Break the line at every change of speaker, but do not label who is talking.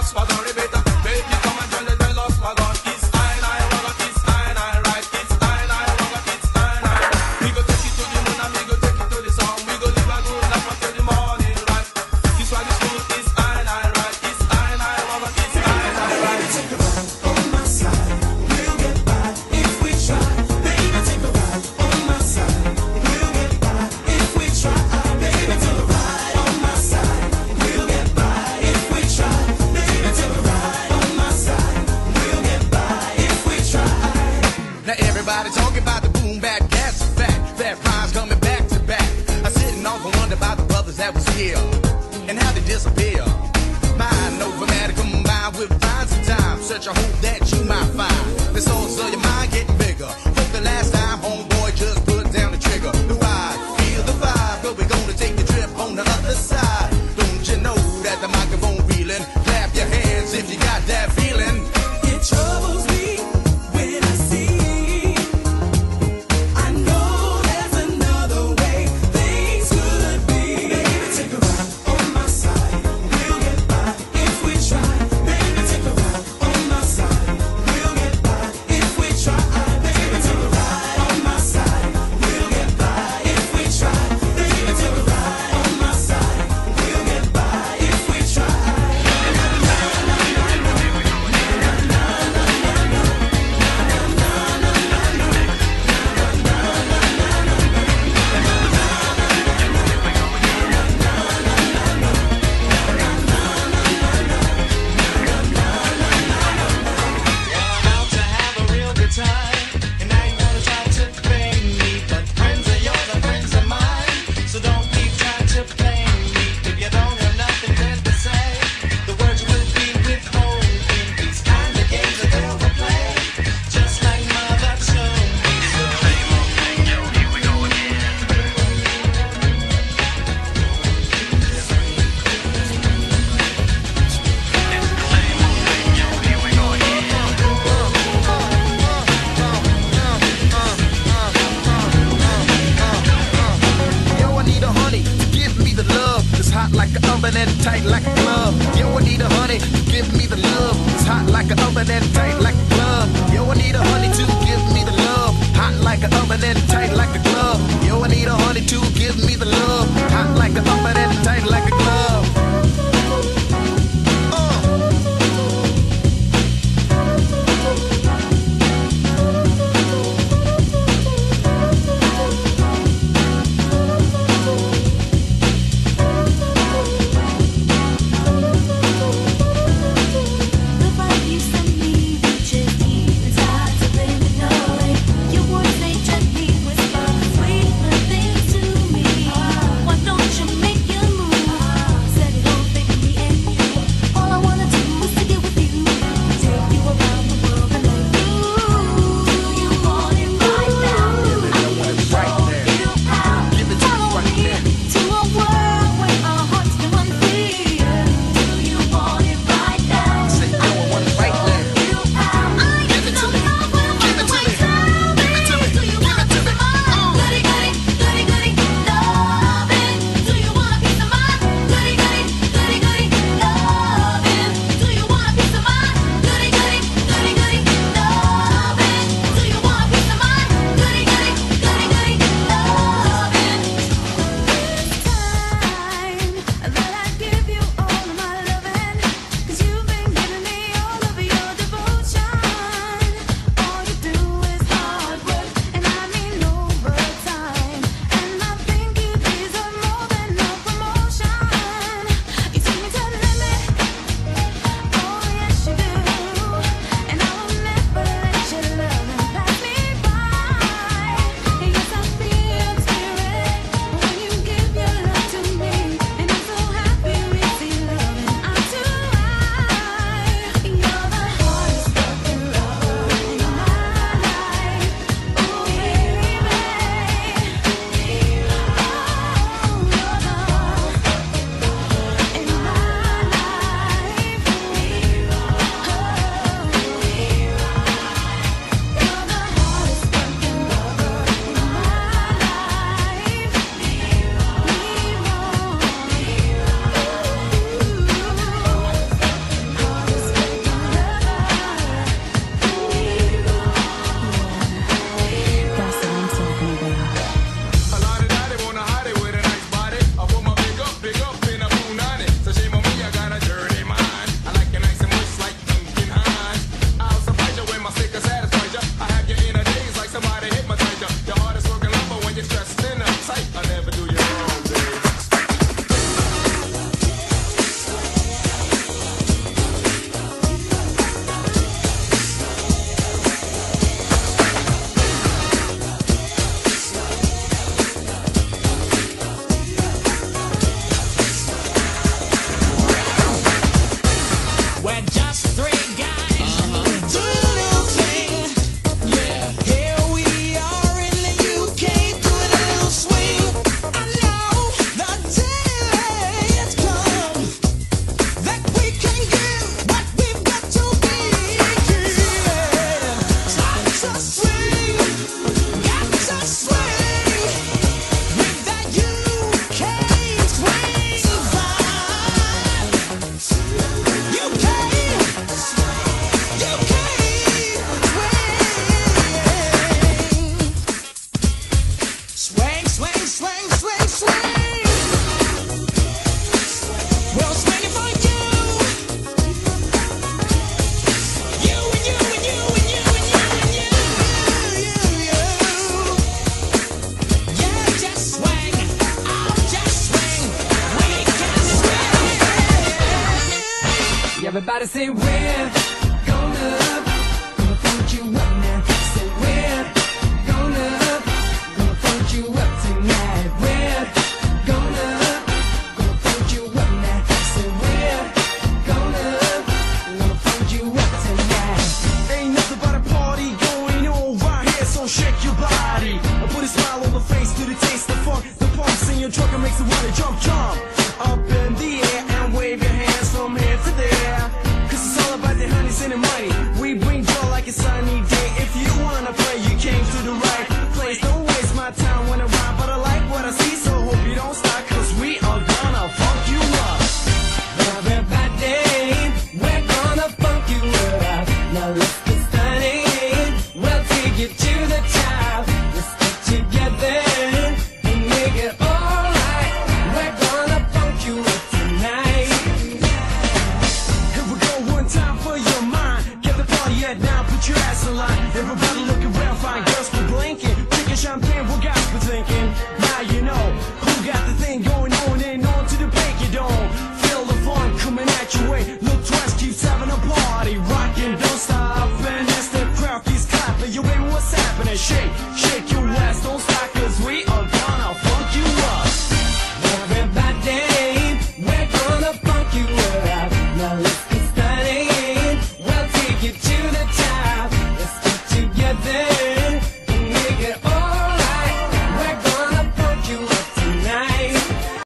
You would say gently whisper. swing, swing, swing, swing. We'll swing it for you. You and you and you and you and you and you. Yeah, just swing. I'll just swing. We can swing. Everybody say we're gonna funk you up now. Say we're gonna funk you up tonight. We're gonna funk you up now. Say we're gonna funk you up tonight.
Ain't nothing but a party going on right here, so shake your body and put a smile on the face to the taste of funk. The pumps in your truck and makes you wanna jump, jump up in the air and wave your hands from here to there. Cause it's all about the honeys and the money. We bring joy like a sunny day. If you wanna play, you came to the right place. Don't waste my time when I rhyme, but I like what I see, so hope you don't stop, cause we are gonna funk you up.
Everybody, we're gonna funk you up. Now let's get started. We'll take you to the top. Let's get together and make it alright. We're gonna funk you up tonight.
Here we go, one time for your mind. Get the party at now, put your ass in line. Everybody looking real fine, girls be blinking. Drinking champagne, what guys be thinking? Now you know who got the thing going on and on to the break you don't. Feel the fun coming at your way. Look twice, keeps having a party. Rockin', don't stop, and as the crowd keeps clapping. Yo baby, what's happening? Shake